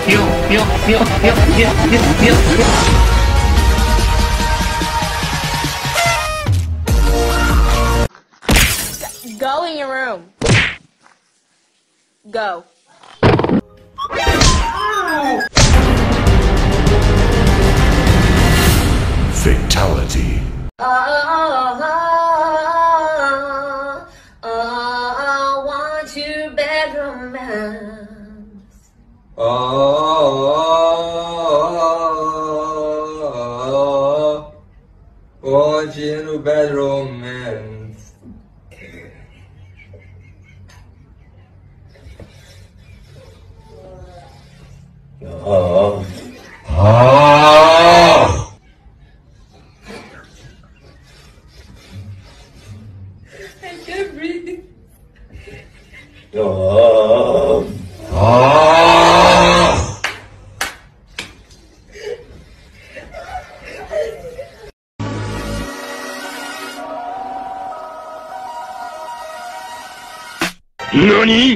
Go in your room. Go. Fatality. Want your bad romance. Want you bad romance. I can't breathe. NANI?!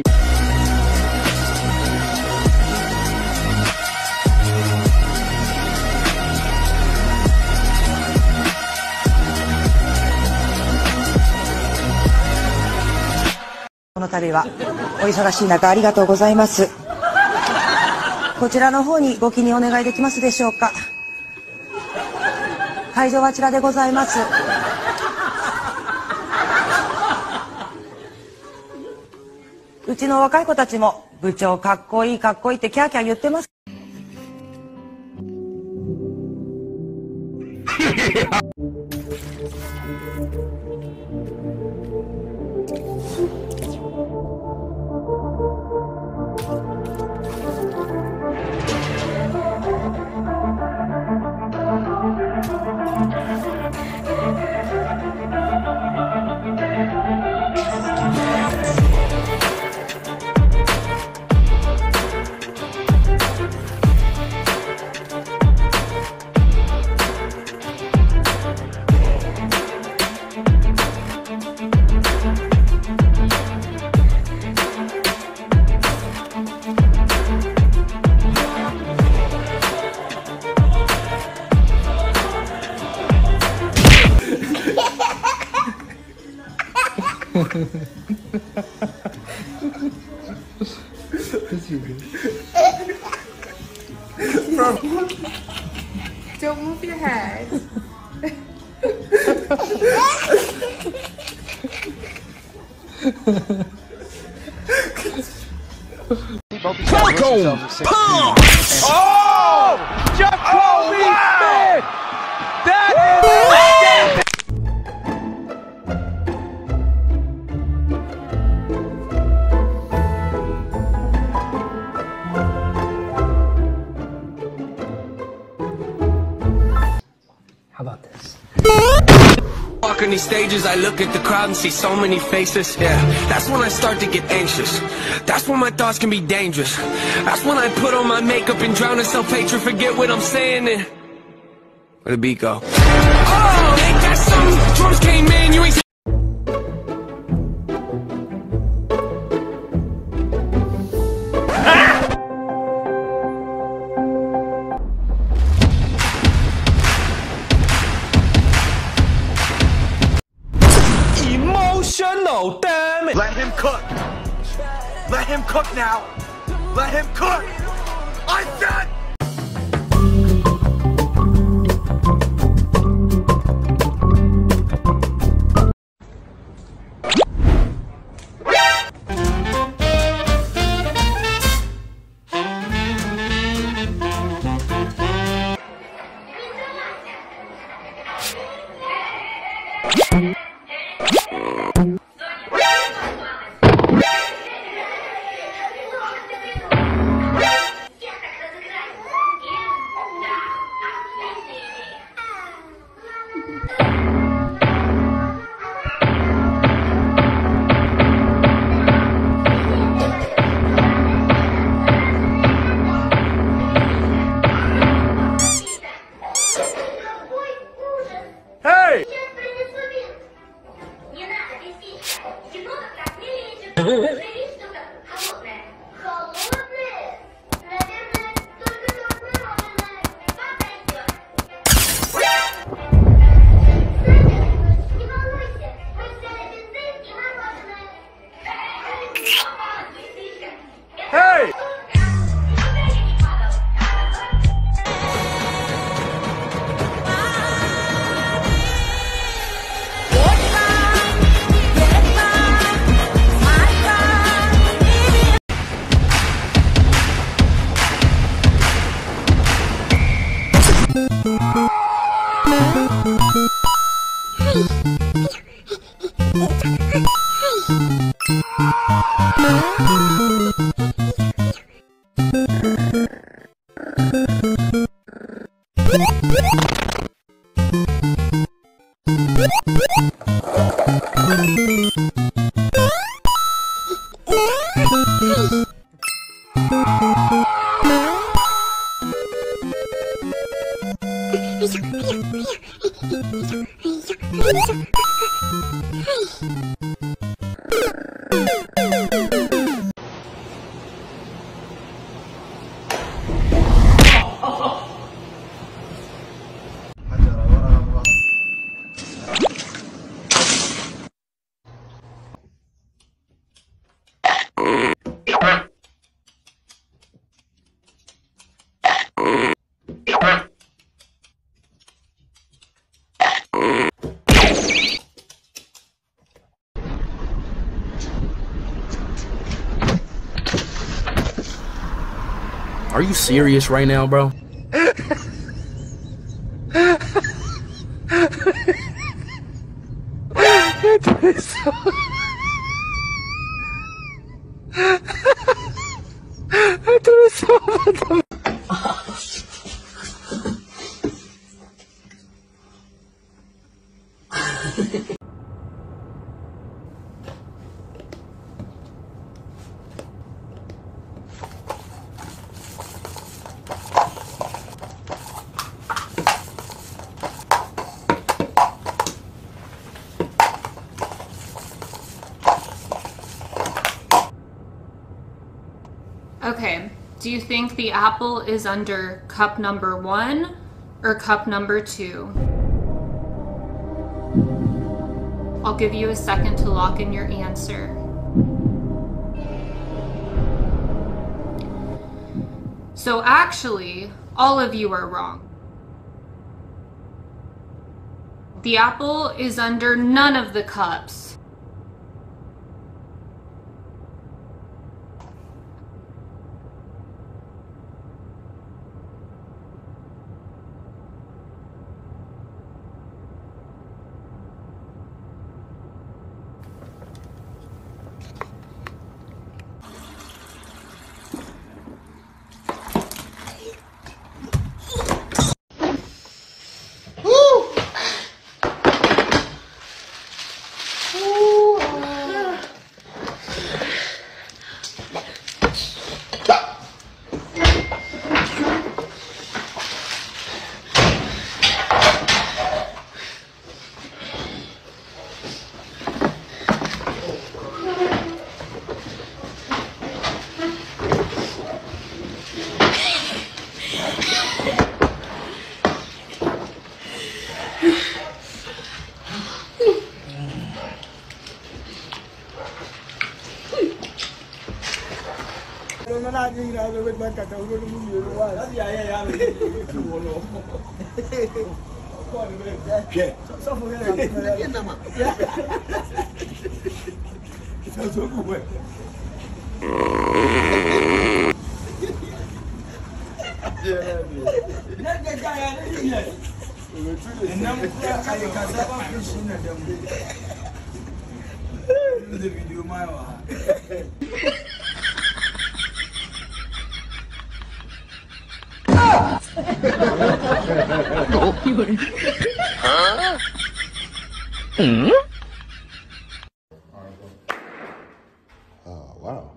この度はお忙しい中ありがとうございます。こちらの方にご記入お願いできますでしょうか。会場はあちらでございます。うちの若い子たちも部長かっこいいかっこいいってキャーキャー言ってます。 Don't move your head. Falcon! Punch! Oh! Jacoby Smith! That is... How about this? Walking these stages, I look at the crowd and see so many faces. Yeah, that's when I start to get anxious. That's when my thoughts can be dangerous. That's when I put on my makeup and drown in self-hatred. Forget what I'm saying and where the beat go? Oh, ain't that something? Drums came in, you ain't. Emotional, damn it! Let him cook! Let him cook now! Let him cook! I said! Are you serious right now, bro? Okay, do you think the apple is under cup number 1 or cup number 2? I'll give you a second to lock in your answer. So actually, all of you are wrong. The apple is under none of the cups. Wow.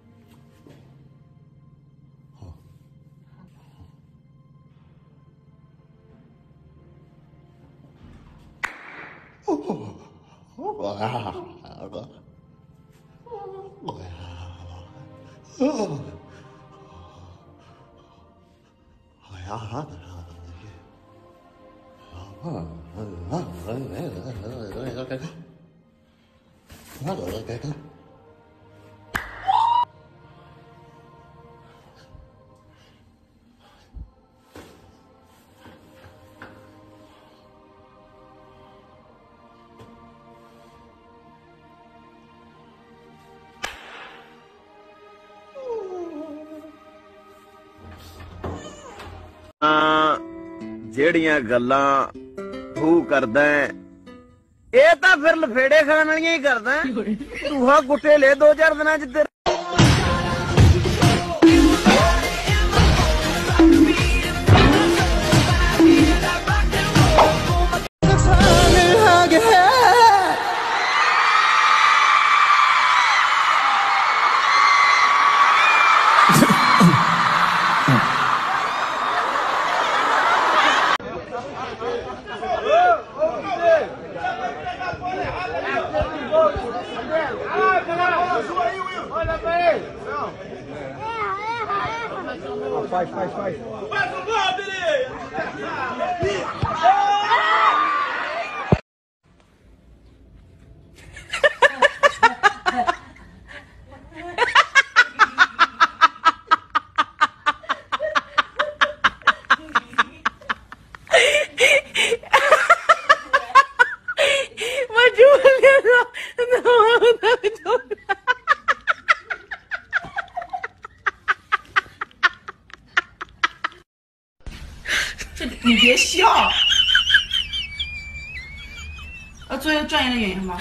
ਜਿਹੜੀਆਂ ਗੱਲਾਂ ਤੂੰ ਕਰਦਾ ਇਹ ਤਾਂ ਫਿਰ ਲਫੇੜੇ ਖਾਣ ਵਾਲੀਆਂ ਹੀ ਕਰਦਾ ਤੂੰ ਹਾਂ ਗੁੱਟੇ ਲੈ 2-4 ਦਿਨਾਂ ਚ 你别笑，要做一个专业的演员吗？